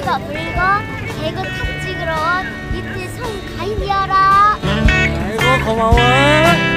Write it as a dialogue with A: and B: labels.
A: 그리고 개그 탑 찍으러 온 이태 송가인이어라.
B: 아이고 고마워.